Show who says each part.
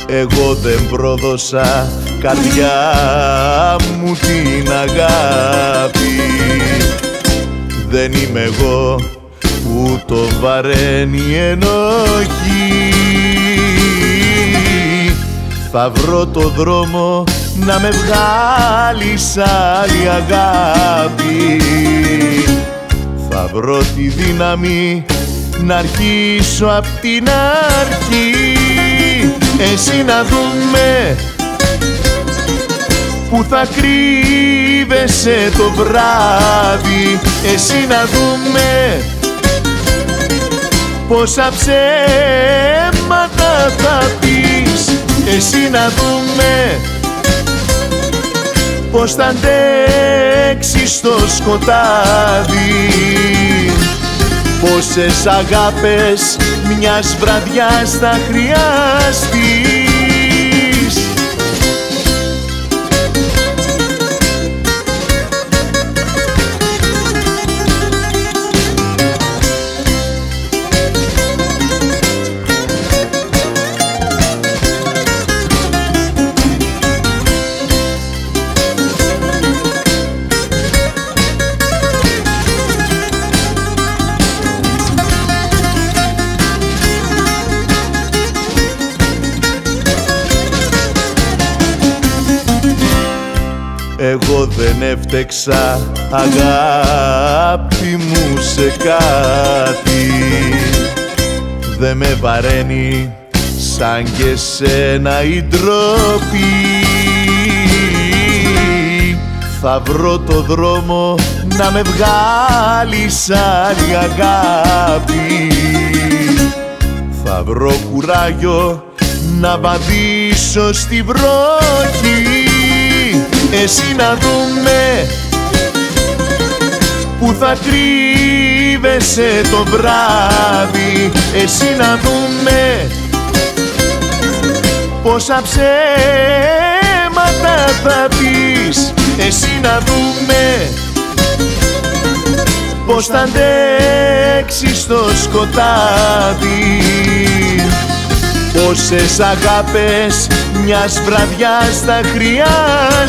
Speaker 1: Εγώ δεν πρόδωσα καρδιά μου την αγάπη. Δεν είμαι εγώ που το βαραίνει η ενοχή. Θα βρω το δρόμο να με βγάλει σ' άλλη αγάπη. Θα βρω τη δύναμη να αρχίσω απ' την αρχή. Εσύ να δούμε που θα κρύβεσαι το βράδυ. Εσύ να δούμε πόσα ψέματα θα πεις. Εσύ να δούμε πως θα αντέξεις στο σκοτάδι. Πόσες αγάπες μιας βραδιάς θα χρειαστείς. Εγώ δεν έφτεξα αγάπη μου σε κάτι. Δε με βαραίνει σαν και σένα η ντροπή. Θα βρω το δρόμο να με βγάλει σ' άλλη αγάπη. Θα βρω κουράγιο να βαδίσω στη βροχή. Εσύ να δούμε που θα κρύβεσαι το βράδυ. Εσύ να δούμε πόσα ψέματα θα πεις. Εσύ να δούμε πως θα αντέξεις στο σκοτάδι. Πόσες αγάπες μιας βραδιάς θα χρειαστείς.